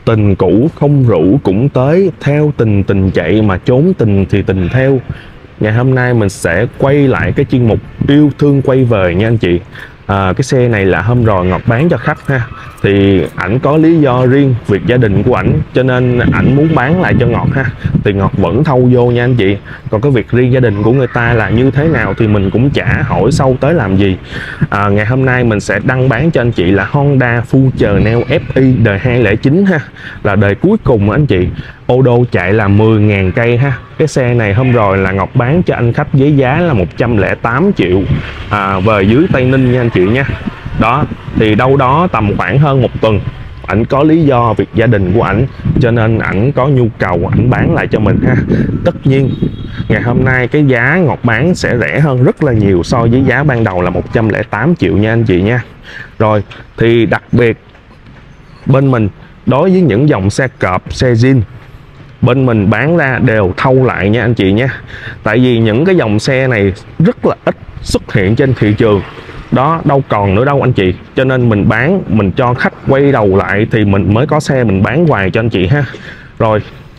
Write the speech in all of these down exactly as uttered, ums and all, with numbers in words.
Tình cũ không rủ cũng tới, theo tình tình chạy mà trốn tình thì tình theo. Ngày hôm nay mình sẽ quay lại cái chuyên mục yêu thương quay về nha anh chị. À, cái xe này là hôm rồi Ngọc bán cho khách ha. Thì ảnh có lý do riêng, việc gia đình của ảnh, cho nên ảnh muốn bán lại cho Ngọc ha. Thì Ngọc vẫn thâu vô nha anh chị. Còn cái việc riêng gia đình của người ta là như thế nào thì mình cũng chả hỏi sâu tới làm gì. À, ngày hôm nay mình sẽ đăng bán cho anh chị là Honda Future Neo ép i đời hai không chín ha. Là đời cuối cùng anh chị. Ô đô chạy là mười nghìn cây ha. Cái xe này hôm rồi là Ngọc bán cho anh khách với giá là một trăm lẻ tám triệu à, về dưới Tây Ninh nha anh chị nha. Đó, thì đâu đó tầm khoảng hơn một tuần ảnh có lý do việc gia đình của ảnh, cho nên ảnh có nhu cầu ảnh bán lại cho mình ha. Tất nhiên ngày hôm nay cái giá Ngọc bán sẽ rẻ hơn rất là nhiều so với giá ban đầu là một trăm lẻ tám triệu nha anh chị nha. Rồi thì đặc biệt bên mình đối với những dòng xe cọp, xe zin, bên mình bán ra đều thâu lại nha anh chị nha. Tại vì những cái dòng xe này rất là ít xuất hiện trên thị trường đó, đâu còn nữa đâu anh chị, cho nên mình bán, mình cho khách quay đầu lại thì mình mới có xe mình bán hoài cho anh chị ha. Rồi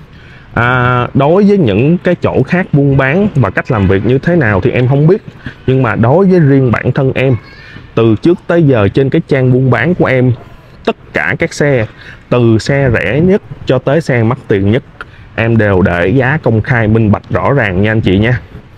à, đối với những cái chỗ khác buôn bán và cách làm việc như thế nào thì em không biết, nhưng mà đối với riêng bản thân em, từ trước tới giờ trên cái trang buôn bán của em, tất cả các xe từ xe rẻ nhất cho tới xe mắc tiền nhất em đều để giá công khai minh bạch rõ ràng nha anh chị nha.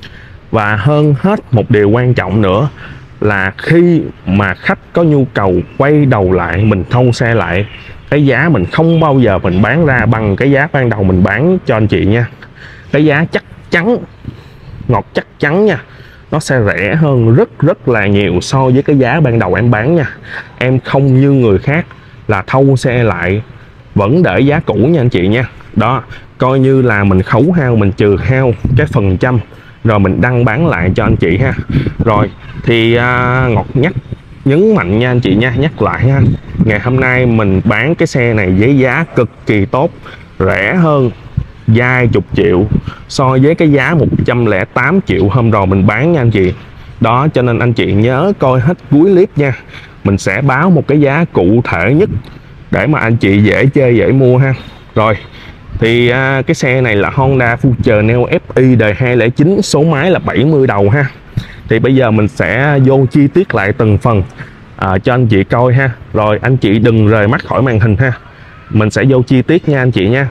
Và hơn hết một điều quan trọng nữa là khi mà khách có nhu cầu quay đầu lại mình thâu xe lại, cái giá mình không bao giờ mình bán ra bằng cái giá ban đầu mình bán cho anh chị nha. Cái giá chắc chắn, Ngọc chắc chắn nha, nó sẽ rẻ hơn rất rất là nhiều so với cái giá ban đầu em bán nha. Em không như người khác là thâu xe lại vẫn để giá cũ nha anh chị nha. Đó, coi như là mình khấu hao, mình trừ hao cái phần trăm rồi mình đăng bán lại cho anh chị ha. Rồi thì à, Ngọc nhắc nhấn mạnh nha anh chị nha, nhắc lại ha, ngày hôm nay mình bán cái xe này với giá cực kỳ tốt, rẻ hơn vài chục triệu so với cái giá một trăm lẻ tám triệu hôm rồi mình bán nha anh chị. Đó, cho nên anh chị nhớ coi hết cuối clip nha, mình sẽ báo một cái giá cụ thể nhất để mà anh chị dễ chơi dễ mua ha. Rồi thì à, cái xe này là Honda Future Neo ép i đời hai không chín, số máy là bảy mươi đầu ha. Thì bây giờ mình sẽ vô chi tiết lại từng phần à, cho anh chị coi ha. Rồi anh chị đừng rời mắt khỏi màn hình ha, mình sẽ vô chi tiết nha anh chị nha.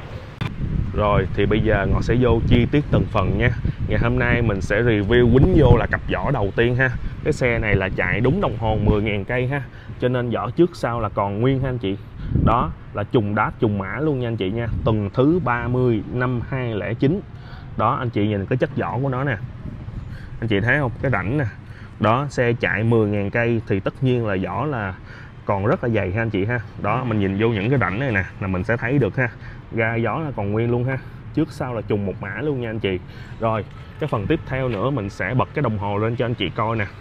Rồi thì bây giờ Ngọc sẽ vô chi tiết từng phần nha. Ngày hôm nay mình sẽ review quýnh vô là cặp vỏ đầu tiên ha. Cái xe này là chạy đúng đồng hồ mười nghìn cây ha, cho nên vỏ trước sau là còn nguyên ha anh chị. Đó là trùng đát trùng mã luôn nha anh chị nha, tuần thứ ba mươi năm hai không chín. Đó anh chị nhìn cái chất vỏ của nó nè, anh chị thấy không, cái rãnh nè. Đó, xe chạy mười nghìn cây thì tất nhiên là vỏ là còn rất là dày ha anh chị ha. Đó, mình nhìn vô những cái rãnh này nè là mình sẽ thấy được ha, ga gió là còn nguyên luôn ha, trước sau là trùng một mã luôn nha anh chị. Rồi cái phần tiếp theo nữa mình sẽ bật cái đồng hồ lên cho anh chị coi nè.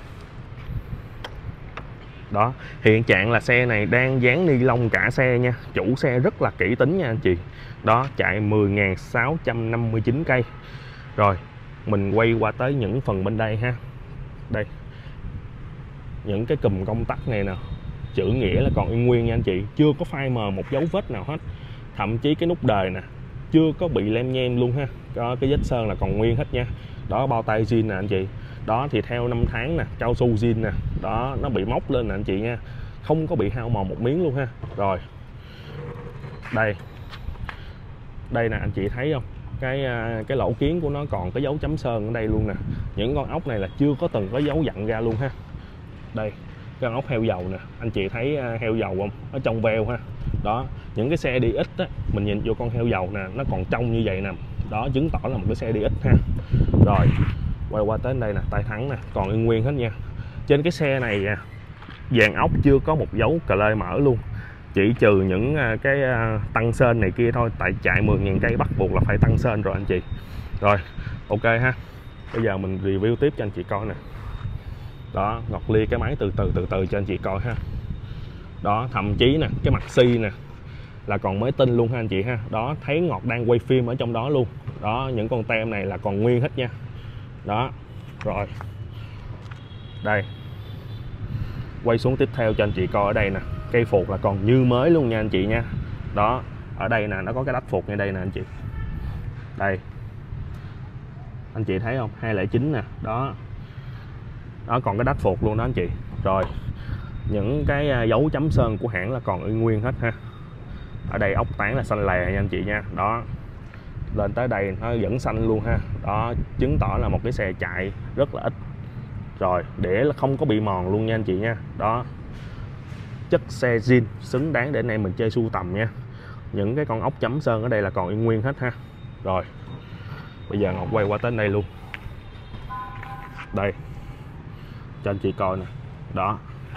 Đó, hiện trạng là xe này đang dán ni lông cả xe nha, chủ xe rất là kỹ tính nha anh chị. Đó, chạy mười nghìn sáu trăm năm mươi chín cây. Rồi mình quay qua tới những phần bên đây ha. Đây, những cái cùm công tắc này nè, chữ nghĩa là còn nguyên nguyên nha anh chị, chưa có phai mờ một dấu vết nào hết. Thậm chí cái nút đời nè chưa có bị lem nhem luôn ha, có cái vết sơn là còn nguyên hết nha. Đó, bao tay zin nè anh chị. Đó thì theo năm tháng nè, cao su zin nè. Đó, nó bị móc lên nè anh chị nha, không có bị hao mòn một miếng luôn ha. Rồi đây, đây nè anh chị thấy không, cái cái lỗ kiến của nó còn cái dấu chấm sơn ở đây luôn nè. Những con ốc này là chưa có từng có dấu dặn ra luôn ha. Đây, cái con ốc heo dầu nè, anh chị thấy heo dầu không, ở trong veo ha. Đó, những cái xe đi ít á, mình nhìn vô con heo dầu nè, nó còn trong như vậy nè. Đó, chứng tỏ là một cái xe đi ít ha. Rồi quay qua tới đây nè, tay thắng nè, còn nguyên nguyên hết nha. Trên cái xe này dàn ốc chưa có một dấu cờ lê mở luôn, chỉ trừ những cái tăng sên này kia thôi, tại chạy mười nghìn cây bắt buộc là phải tăng sên rồi anh chị. Rồi ok ha, bây giờ mình review tiếp cho anh chị coi nè. Đó, Ngọc lia cái máy từ từ từ từ cho anh chị coi ha. Đó, thậm chí nè, cái mặt xi nè là còn mới tinh luôn ha anh chị ha. Đó, thấy Ngọc đang quay phim ở trong đó luôn. Đó, những con tem này là còn nguyên hết nha. Đó, rồi đây, quay xuống tiếp theo cho anh chị coi ở đây nè, cây phuộc là còn như mới luôn nha anh chị nha. Đó, ở đây nè nó có cái đách phuộc ngay đây nè anh chị. Đây anh chị thấy không, hai không chín nè, đó đó còn cái đách phuộc luôn đó anh chị. Rồi những cái dấu chấm sơn của hãng là còn y nguyên hết ha. Ở đây ốc tán là xanh lè nha anh chị nha. Đó lên tới đây nó vẫn xanh luôn ha. Đó chứng tỏ là một cái xe chạy rất là ít. Rồi để là không có bị mòn luôn nha anh chị nha. Đó chất xe zin xứng đáng để anh em mình chơi sưu tầm nha. Những cái con ốc chấm sơn ở đây là còn y nguyên hết ha. Rồi bây giờ Ngọc quay qua tới đây luôn. Đây cho anh chị coi nè. Đó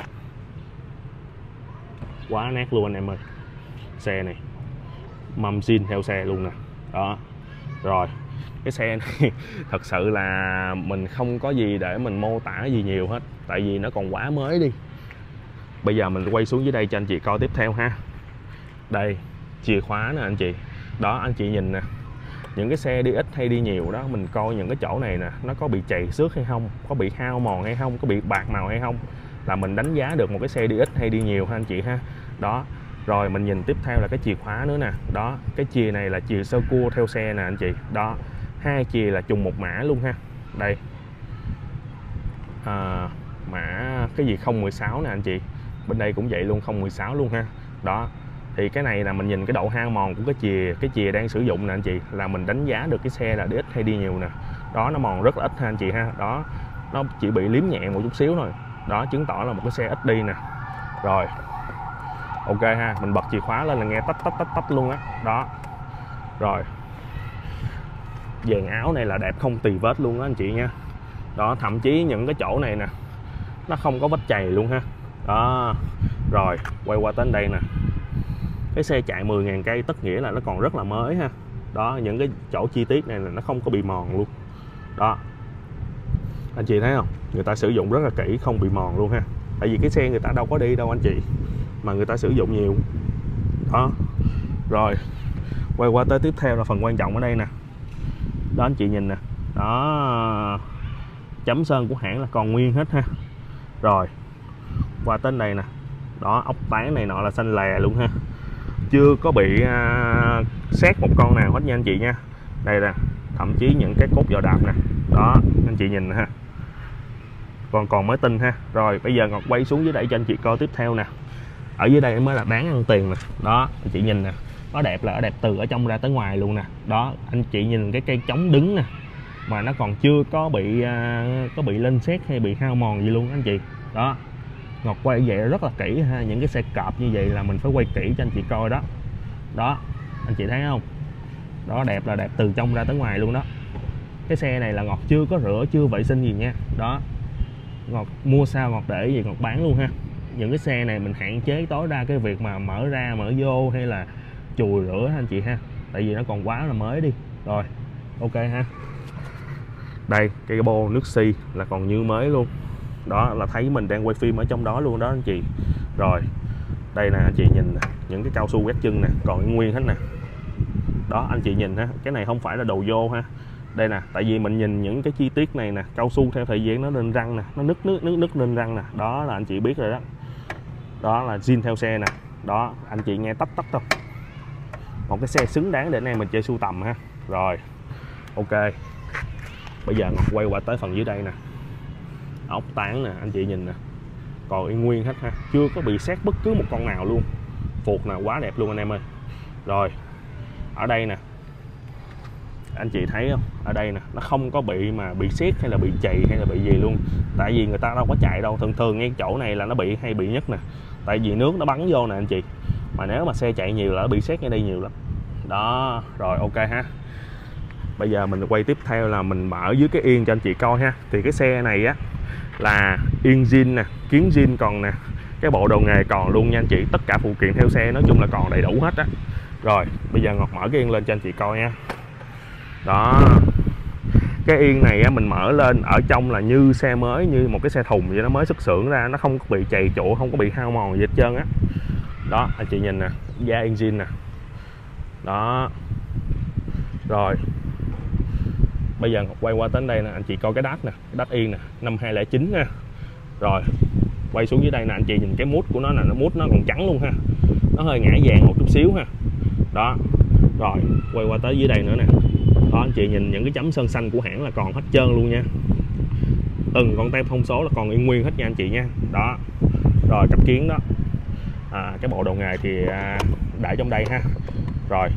quá nét luôn anh em ơi. Xe này mâm zin theo xe luôn nè. Đó rồi cái xe này thật sự là mình không có gì để mình mô tả gì nhiều hết, tại vì nó còn quá mới đi. Bây giờ mình quay xuống dưới đây cho anh chị coi tiếp theo ha. Đây chìa khóa nè anh chị. Đó anh chị nhìn nè, những cái xe đi ít hay đi nhiều đó, mình coi những cái chỗ này nè nó có bị chày xước hay không, có bị hao mòn hay không, có bị bạc màu hay không, là mình đánh giá được một cái xe đi ít hay đi nhiều ha anh chị ha. Đó rồi mình nhìn tiếp theo là cái chìa khóa nữa nè. Đó cái chìa này là chìa sơ cua theo xe nè anh chị. Đó hai chìa là trùng một mã luôn ha. Đây à, mã cái gì không một sáu nè anh chị. Bên đây cũng vậy luôn, không một sáu luôn ha. Đó thì cái này là mình nhìn cái độ hao mòn của cái chìa cái chìa đang sử dụng nè anh chị, là mình đánh giá được cái xe là đi ít hay đi nhiều nè. Đó nó mòn rất là ít ha anh chị ha. Đó nó chỉ bị liếm nhẹ một chút xíu thôi. Đó chứng tỏ là một cái xe ít đi nè. Rồi ok ha, mình bật chìa khóa lên là nghe tách tách tách tách luôn á. Đó. Đó rồi dàn áo này là đẹp không tì vết luôn á anh chị nha. Đó thậm chí những cái chỗ này nè nó không có vết chày luôn ha. Đó rồi quay qua tới đây nè. Cái xe chạy mười nghìn cây tất nghĩa là nó còn rất là mới ha. Đó những cái chỗ chi tiết này là nó không có bị mòn luôn. Đó anh chị thấy không, người ta sử dụng rất là kỹ, không bị mòn luôn ha. Tại vì cái xe người ta đâu có đi đâu anh chị, mà người ta sử dụng nhiều. Đó rồi quay qua tới tiếp theo là phần quan trọng ở đây nè. Đó anh chị nhìn nè. Đó chấm sơn của hãng là còn nguyên hết ha. Rồi qua tới đây nè. Đó ốc tán này nọ là xanh lè luôn ha, chưa có bị uh, xét một con nào hết nha anh chị nha. Đây nè, thậm chí những cái cốt giò đạp nè. Đó anh chị nhìn nè ha, còn còn mới tinh ha. Rồi bây giờ Ngọc quay xuống dưới đây cho anh chị coi tiếp theo nè. Ở dưới đây mới là đáng ăn tiền nè. Đó anh chị nhìn nè, nó đẹp là nó đẹp từ ở trong ra tới ngoài luôn nè. Đó anh chị nhìn cái cây chống đứng nè, mà nó còn chưa có bị uh, có bị lên xét hay bị hao mòn gì luôn anh chị. Đó Ngọc quay vậy rất là kỹ ha. Những cái xe cọp như vậy là mình phải quay kỹ cho anh chị coi đó. Đó anh chị thấy không, đó đẹp là đẹp từ trong ra tới ngoài luôn đó. Cái xe này là Ngọc chưa có rửa, chưa vệ sinh gì nha. Đó Ngọc mua sao Ngọc để gì Ngọc bán luôn ha. Những cái xe này mình hạn chế tối đa cái việc mà mở ra mở vô hay là chùi rửa anh chị ha, tại vì nó còn quá là mới đi. Rồi ok ha. Đây cái bô nước xi là còn như mới luôn. Đó là thấy mình đang quay phim ở trong đó luôn đó anh chị. Rồi đây nè anh chị nhìn nè, những cái cao su quét chân nè còn nguyên hết nè. Đó anh chị nhìn ha, cái này không phải là đồ vô ha. Đây nè, tại vì mình nhìn những cái chi tiết này nè, cao su theo thời gian nó lên răng nè, nó nứt nước nước nứt lên răng nè. Đó là anh chị biết rồi đó. Đó là zin theo xe nè. Đó anh chị nghe tách tách không, một cái xe xứng đáng để anh em mình chơi sưu tầm ha. Rồi ok, bây giờ Ngọc quay qua tới phần dưới đây nè. Ốc tán nè anh chị nhìn nè, còn y nguyên hết ha, chưa có bị xét bất cứ một con nào luôn. Phuộc nè quá đẹp luôn anh em ơi. Rồi ở đây nè anh chị thấy không, ở đây nè nó không có bị mà bị xét hay là bị chày hay là bị gì luôn, tại vì người ta đâu có chạy đâu. Thường thường ngay chỗ này là nó bị hay bị nhất nè, tại vì nước nó bắn vô nè anh chị, mà nếu mà xe chạy nhiều là nó bị xét ngay đây nhiều lắm. Đó rồi ok ha. Bây giờ mình quay tiếp theo là mình mở dưới cái yên cho anh chị coi ha. Thì cái xe này á là yên zin nè, kiến zin còn nè, cái bộ đồ nghề còn luôn nha anh chị. Tất cả phụ kiện theo xe nói chung là còn đầy đủ hết á. Rồi bây giờ Ngọc mở cái yên lên cho anh chị coi nha. Đó cái yên này á, mình mở lên ở trong là như xe mới, như một cái xe thùng vậy, nó mới xuất xưởng ra, nó không có bị chày chỗ, không có bị hao mòn gì hết trơn á. Đó anh chị nhìn nè, da yên zin nè. Đó rồi bây giờ Ngọc quay qua tới đây nè anh chị coi cái đát nè, cái đát yên nè, năm hai không chín nha. Rồi quay xuống dưới đây nè anh chị nhìn cái mút của nó nè, nó mút nó còn trắng luôn ha, nó hơi ngã vàng một chút xíu ha. Đó. Rồi quay qua tới dưới đây nữa nè. Đó anh chị nhìn những cái chấm sơn xanh của hãng là còn hết trơn luôn nha. Từng con tem thông số là còn nguyên nguyên hết nha anh chị nha. Đó. Rồi cặp kiến đó. À, cái bộ đồ nghề thì à, để trong đây ha. Rồi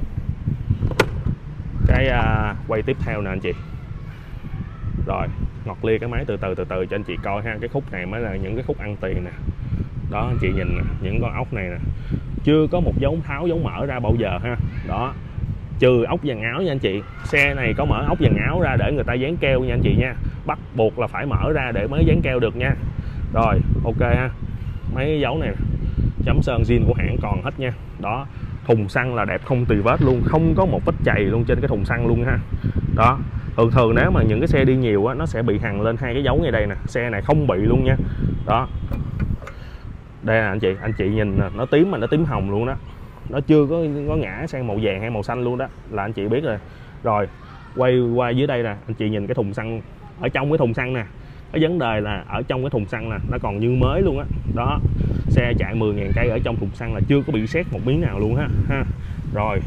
cái à, quay tiếp theo nè anh chị. Rồi ngọt lia cái máy từ từ từ từ cho anh chị coi ha. Cái khúc này mới là những cái khúc ăn tiền nè. Đó anh chị nhìn nè, những con ốc này nè chưa có một dấu tháo dấu mở ra bao giờ ha. Đó, trừ ốc dàn áo nha anh chị. Xe này có mở ốc dàn áo ra để người ta dán keo nha anh chị nha. Bắt buộc là phải mở ra để mới dán keo được nha. Rồi ok ha. Mấy dấu này chấm sơn zin của hãng còn hết nha. Đó, thùng xăng là đẹp không tì vết luôn, không có một vết chày luôn trên cái thùng xăng luôn ha. Đó, thường thường nếu mà những cái xe đi nhiều á, nó sẽ bị hằn lên hai cái dấu ngay đây nè. Xe này không bị luôn nha. Đó, đây là anh chị, anh chị nhìn nè, nó tím mà nó tím hồng luôn đó. Nó chưa có có ngã sang màu vàng hay màu xanh luôn đó, là anh chị biết rồi. Rồi quay qua dưới đây nè, anh chị nhìn cái thùng xăng ở trong cái thùng xăng nè. Cái vấn đề là ở trong cái thùng xăng nè, nó còn như mới luôn á. Đó. Đó, xe chạy mười nghìn cây ở trong thùng xăng là chưa có bị sét một miếng nào luôn ha ha. Rồi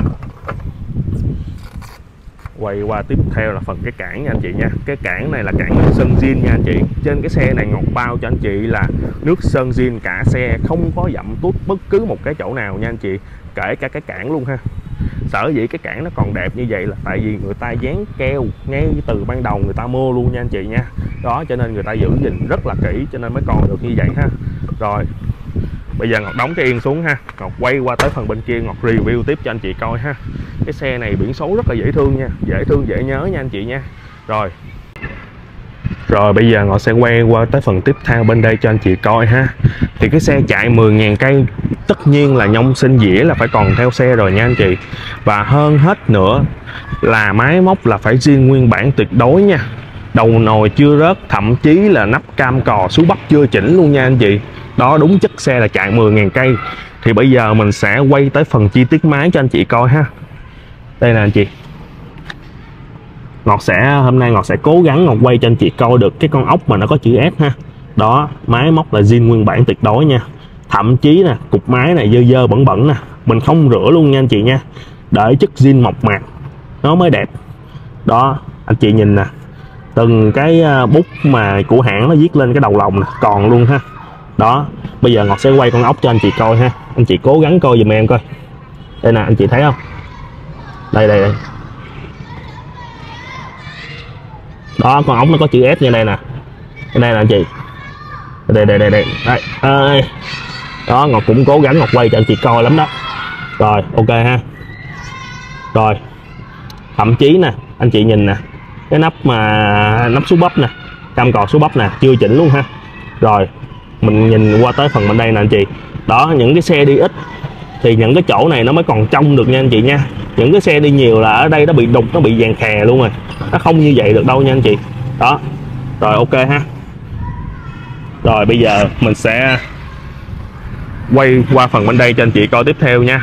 quay qua tiếp theo là phần cái cản nha anh chị nha. Cái cản này là cản nước sơn zin nha anh chị. Trên cái xe này Ngọc bao cho anh chị là nước sơn zin cả xe, không có dặm tút bất cứ một cái chỗ nào nha anh chị, kể cả cái cản luôn ha. Sở dĩ cái cản nó còn đẹp như vậy là tại vì người ta dán keo ngay từ ban đầu người ta mua luôn nha anh chị nha. Đó, cho nên người ta giữ gìn rất là kỹ cho nên mới còn được như vậy ha. Rồi bây giờ Ngọc đóng cái yên xuống ha. Ngọc quay qua tới phần bên kia, Ngọc review tiếp cho anh chị coi ha. Cái xe này biển số rất là dễ thương nha, dễ thương dễ nhớ nha anh chị nha. Rồi Rồi bây giờ Ngọc sẽ quay qua tới phần tiếp theo bên đây cho anh chị coi ha. Thì cái xe chạy mười nghìn cây tất nhiên là nhông sinh dĩa là phải còn theo xe rồi nha anh chị. Và hơn hết nữa là máy móc là phải zin nguyên bản tuyệt đối nha. Đầu nồi chưa rớt, thậm chí là nắp cam cò sú bắp chưa chỉnh luôn nha anh chị. Đó, đúng chất xe là chạy mười nghìn cây. Thì bây giờ mình sẽ quay tới phần chi tiết máy cho anh chị coi ha. Đây nè anh chị. Ngọc sẽ hôm nay Ngọc sẽ cố gắng Ngọc quay cho anh chị coi được cái con ốc mà nó có chữ S ha. Đó, máy móc là zin nguyên bản tuyệt đối nha. Thậm chí nè, cục máy này dơ dơ bẩn bẩn nè, mình không rửa luôn nha anh chị nha. Để chất zin mộc mạc nó mới đẹp. Đó, anh chị nhìn nè, từng cái bút mà của hãng nó viết lên cái đầu lồng nè, còn luôn ha. Đó, bây giờ Ngọc sẽ quay con ốc cho anh chị coi ha. Anh chị cố gắng coi giùm em coi. Đây nè, anh chị thấy không? Đây đây đây. Đó, con ốc nó có chữ S như đây nè. Đây nè anh chị. Đây đây đây đây. Đây. Đây. Đó, Ngọc cũng cố gắng Ngọc quay cho anh chị coi lắm đó. Rồi, ok ha. Rồi. Thậm chí nè, anh chị nhìn nè, cái nắp mà nắp số bắp nè, cam cò số bắp nè, chưa chỉnh luôn ha. Rồi, mình nhìn qua tới phần bên đây nè anh chị. Đó, những cái xe đi ít thì những cái chỗ này nó mới còn trong được nha anh chị nha. Những cái xe đi nhiều là ở đây nó bị đục, nó bị vàng khè luôn rồi. Nó không như vậy được đâu nha anh chị. Đó. Rồi ok ha. Rồi bây giờ mình sẽ quay qua phần bên đây cho anh chị coi tiếp theo nha.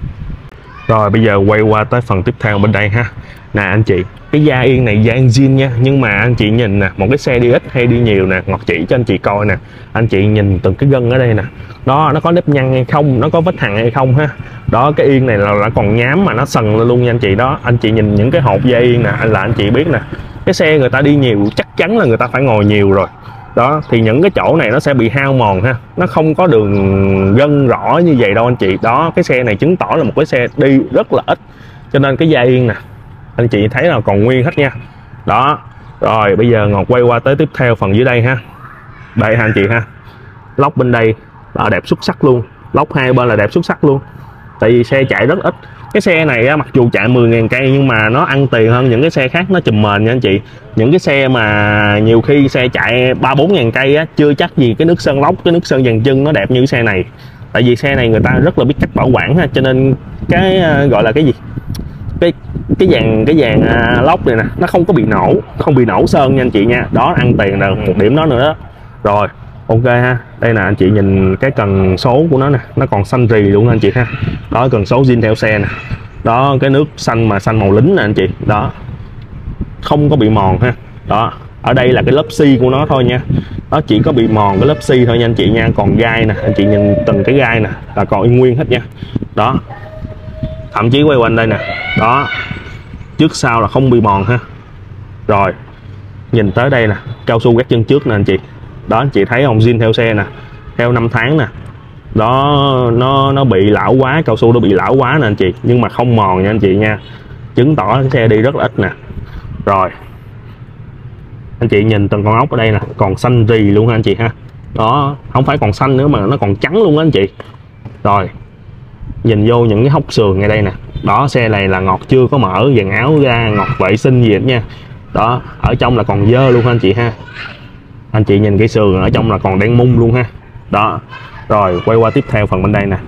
Rồi bây giờ quay qua tới phần tiếp theo bên đây ha. Nè anh chị, cái da yên này da yên zin nha. Nhưng mà anh chị nhìn nè, một cái xe đi ít hay đi nhiều nè, Ngọc chỉ cho anh chị coi nè. Anh chị nhìn từng cái gân ở đây nè. Đó, nó có nếp nhăn hay không, nó có vết hằn hay không ha. Đó, cái yên này là, là còn nhám mà nó sần lên luôn nha anh chị. Đó, anh chị nhìn những cái hộp da yên nè, là anh chị biết nè. Cái xe người ta đi nhiều chắc chắn là người ta phải ngồi nhiều rồi. Đó, thì những cái chỗ này nó sẽ bị hao mòn ha. Nó không có đường gân rõ như vậy đâu anh chị. Đó, cái xe này chứng tỏ là một cái xe đi rất là ít. Cho nên cái da yên nè, anh chị thấy là còn nguyên hết nha. Đó. Rồi bây giờ Ngọc quay qua tới tiếp theo phần dưới đây ha. Đây ha anh chị ha. Lốc bên đây là đẹp xuất sắc luôn. Lốc hai bên là đẹp xuất sắc luôn. Tại vì xe chạy rất ít. Cái xe này á, mặc dù chạy mười nghìn cây nhưng mà nó ăn tiền hơn những cái xe khác, nó chùm mền nha anh chị. Những cái xe mà nhiều khi xe chạy ba bốn ngàn cây á, chưa chắc gì cái nước sơn lốc, cái nước sơn dàn chân nó đẹp như cái xe này. Tại vì xe này người ta rất là biết cách bảo quản ha, cho nên cái gọi là cái gì? Cái cái dàn cái dàn à, lốc này nè, nó không có bị nổ, không bị nổ sơn nha anh chị nha. Đó, ăn tiền là một điểm đó nữa đó. Rồi, ok ha. Đây nè anh chị nhìn cái cần số của nó nè, nó còn xanh rì luôn anh chị ha. Đó, cần số zin theo xe nè. Đó, cái nước xanh mà xanh màu lính nè anh chị. Đó, không có bị mòn ha. Đó, ở đây là cái lớp xi của nó thôi nha. Nó chỉ có bị mòn cái lớp xi thôi nha anh chị nha. Còn gai nè, anh chị nhìn từng cái gai nè là còn y nguyên hết nha. Đó. thậm chí quay quanh đây nè, đó, trước sau là không bị mòn ha. Rồi nhìn tới đây nè, cao su các chân trước nè anh chị, đó anh chị thấy không, zin theo xe nè, theo năm tháng nè, đó, nó nó bị lão quá, cao su nó bị lão quá nè anh chị, nhưng mà không mòn nha anh chị nha, chứng tỏ cái xe đi rất là ít nè. Rồi anh chị nhìn từng con ốc ở đây nè, còn xanh rì luôn ha anh chị ha, đó, không phải còn xanh nữa mà nó còn trắng luôn á anh chị. Rồi nhìn vô những cái hốc sườn ngay đây nè, đó, xe này là ngọt chưa có mở dàn áo ra, ngọt vệ sinh gì hết nha, đó, ở trong là còn dơ luôn ha anh chị ha. Anh chị nhìn cái sườn ở trong là còn đen mung luôn ha, đó. Rồi quay qua tiếp theo phần bên đây nè,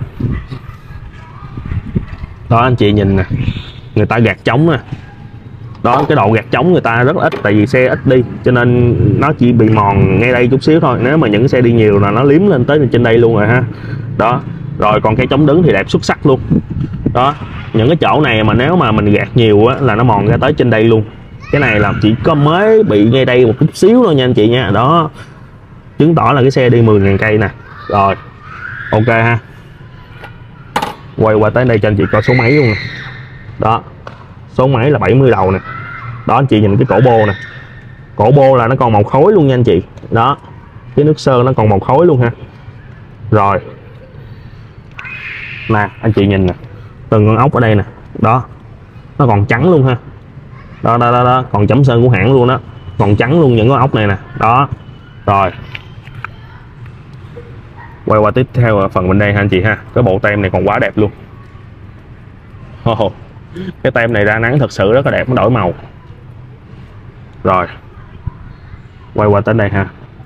đó anh chị nhìn nè, người ta gạt trống nè, đó, cái độ gạt trống người ta rất là ít, tại vì xe ít đi cho nên nó chỉ bị mòn ngay đây chút xíu thôi, nếu mà những xe đi nhiều là nó liếm lên tới trên đây luôn rồi ha, đó. Rồi còn cái chống đứng thì đẹp xuất sắc luôn, đó, những cái chỗ này mà nếu mà mình gạt nhiều á là nó mòn ra tới trên đây luôn. Cái này là chỉ có mới bị ngay đây một chút xíu thôi nha anh chị nha, đó, chứng tỏ là cái xe đi mười ngàn cây nè. Rồi ok ha, quay qua tới đây cho anh chị coi số máy luôn nè, đó, số máy là bảy mươi đầu nè, đó anh chị nhìn cái cổ bô nè, cổ bô là nó còn màu khối luôn nha anh chị, đó, cái nước sơn nó còn màu khối luôn ha. Rồi nè anh chị nhìn nè, từng con ốc ở đây nè, đó, nó còn trắng luôn ha, đó đó đó, đó. Còn chấm sơn của hãng luôn đó, còn trắng luôn những con ốc này nè, đó. Rồi quay qua tiếp theo phần bên đây ha anh chị ha, cái bộ tem này còn quá đẹp luôn. Oh, cái tem này ra nắng thật sự rất là đẹp, nó đổi màu. Rồi quay qua tới đây ha,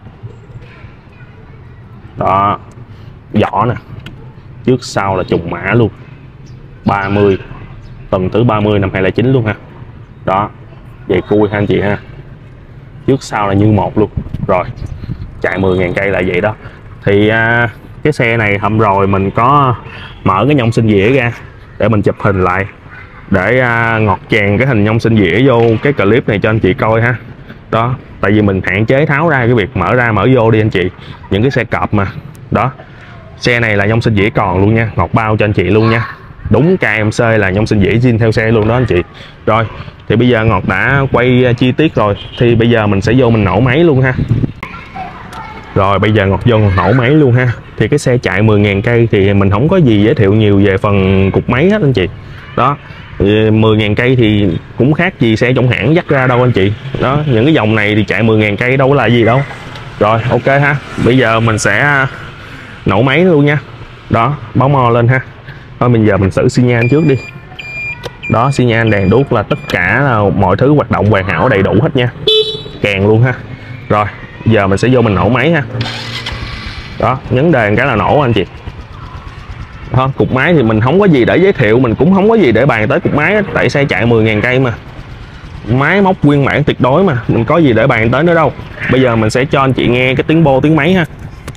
đó, vỏ nè, trước sau là trùng mã luôn, ba mươi, tuần thứ ba mươi năm hai không không chín luôn ha, đó, dày cui ha anh chị ha, trước sau là như một luôn. Rồi chạy mười ngàn cây là vậy đó. Thì à, cái xe này hôm rồi mình có mở cái nhông sinh dĩa ra để mình chụp hình lại, để à, ngọt chèn cái hình nhông sinh dĩa vô cái clip này cho anh chị coi ha, đó, tại vì mình hạn chế tháo ra cái việc mở ra mở vô đi anh chị, những cái xe cọp mà, đó. Xe này là nhông sinh dĩa còn luôn nha, ngọt bao cho anh chị luôn nha, đúng ca em xê là nhông sinh dĩa zin theo xe luôn đó anh chị. Rồi thì bây giờ Ngọt đã quay chi tiết rồi, thì bây giờ mình sẽ vô mình nổ máy luôn ha. Rồi bây giờ Ngọt vô Ngọt nổ máy luôn ha. Thì cái xe chạy mười ngàn cây thì mình không có gì giới thiệu nhiều về phần cục máy hết anh chị. Đó, mười ngàn cây thì cũng khác gì xe trong hãng dắt ra đâu anh chị. Đó, những cái dòng này thì chạy mười ngàn cây đâu có là gì đâu. Rồi ok ha, bây giờ mình sẽ nổ máy luôn nha. Đó, báo mo lên ha. Thôi bây giờ mình xử xi nhan trước đi. Đó, xi nhan, đèn đuốc là tất cả là mọi thứ hoạt động hoàn hảo đầy đủ hết nha, kèn luôn ha. Rồi giờ mình sẽ vô mình nổ máy ha. Đó, nhấn đèn cái là nổ anh chị. Đó, cục máy thì mình không có gì để giới thiệu, mình cũng không có gì để bàn tới cục máy, tại xe chạy mười ngàn cây mà, máy móc nguyên bản tuyệt đối mà, mình có gì để bàn tới nữa đâu. Bây giờ mình sẽ cho anh chị nghe cái tiếng bô tiếng máy ha.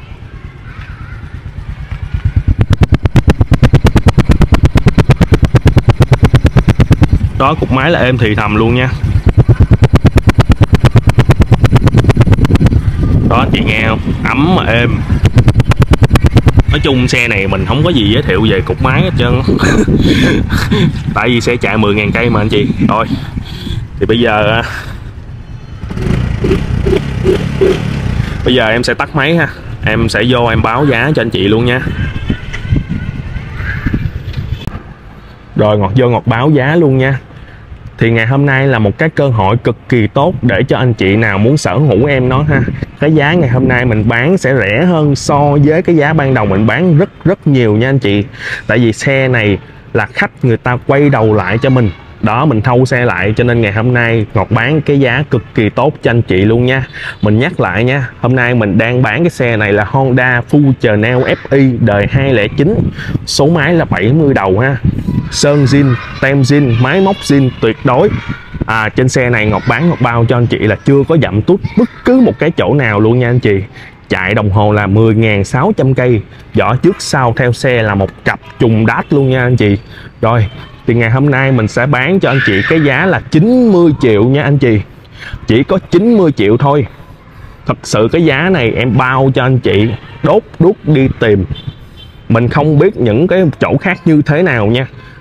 Đó, cục máy là êm thì thầm luôn nha. Đó anh chị nghe không, ấm mà êm. Nói chung xe này mình không có gì giới thiệu về cục máy hết trơn. Tại vì xe chạy mười ngàn cây mà anh chị. Rồi thì bây giờ Bây giờ em sẽ tắt máy ha. Em sẽ vô em báo giá cho anh chị luôn nha. Rồi Ngọt vô Ngọt báo giá luôn nha. Thì ngày hôm nay là một cái cơ hội cực kỳ tốt để cho anh chị nào muốn sở hữu em nó ha. Cái giá ngày hôm nay mình bán sẽ rẻ hơn so với cái giá ban đầu mình bán rất rất nhiều nha anh chị. Tại vì xe này là khách người ta quay đầu lại cho mình. Đó, mình thâu xe lại cho nên ngày hôm nay Ngọt bán cái giá cực kỳ tốt cho anh chị luôn nha. Mình nhắc lại nha, hôm nay mình đang bán cái xe này là Honda Fusional ép i đời hai không không chín, số máy là bảy mươi đầu ha. Sơn zin, tem zin, máy móc zin tuyệt đối. À, trên xe này Ngọt bán Ngọt bao cho anh chị là chưa có dặm tút bất cứ một cái chỗ nào luôn nha anh chị. Chạy đồng hồ là mười nghìn sáu trăm cây, vỏ trước sau theo xe là một cặp trùng đát luôn nha anh chị. Rồi thì ngày hôm nay mình sẽ bán cho anh chị cái giá là chín mươi triệu nha anh chị. Chỉ có chín mươi triệu thôi. Thật sự cái giá này em bao cho anh chị đốt đuốc đi tìm. Mình không biết những cái chỗ khác như thế nào nha.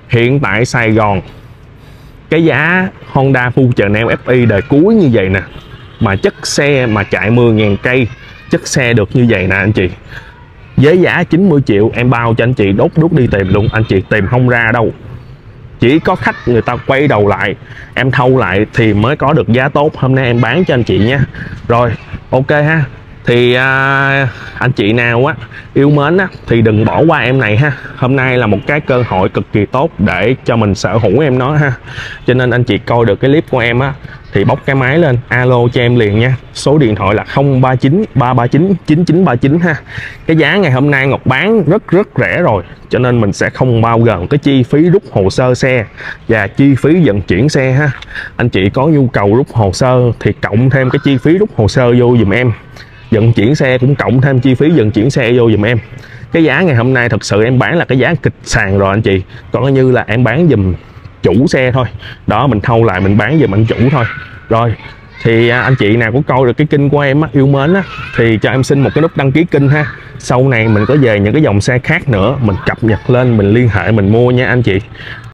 Hiện tại Sài Gòn cái giá Honda Future Neo ép i đời cuối như vậy nè, mà chất xe mà chạy mười nghìn cây, chất xe được như vậy nè anh chị, với giá chín mươi triệu em bao cho anh chị đốt đốt đi tìm luôn, anh chị tìm không ra đâu. Chỉ có khách người ta quay đầu lại, em thâu lại thì mới có được giá tốt. Hôm nay em bán cho anh chị nha. Rồi ok ha. Thì à, anh chị nào á yêu mến á thì đừng bỏ qua em này ha. Hôm nay là một cái cơ hội cực kỳ tốt để cho mình sở hữu em nó ha. Cho nên anh chị coi được cái clip của em á thì bóc cái máy lên alo cho em liền nha. Số điện thoại là không ba chín ba ba chín chín chín ba chín ha. Cái giá ngày hôm nay Ngọc bán rất rất rẻ rồi, cho nên mình sẽ không bao gồm cái chi phí rút hồ sơ xe và chi phí vận chuyển xe ha. Anh chị có nhu cầu rút hồ sơ thì cộng thêm cái chi phí rút hồ sơ vô dùm em. Vận chuyển xe cũng cộng thêm chi phí vận chuyển xe vô dùm em. Cái giá ngày hôm nay thật sự em bán là cái giá kịch sàn rồi anh chị. Còn như là em bán dùm chủ xe thôi. Đó, mình thâu lại mình bán dùm anh chủ thôi. Rồi thì anh chị nào có coi được cái kênh của em á, yêu mến á, thì cho em xin một cái nút đăng ký kênh ha. Sau này mình có về những cái dòng xe khác nữa mình cập nhật lên, mình liên hệ mình mua nha anh chị.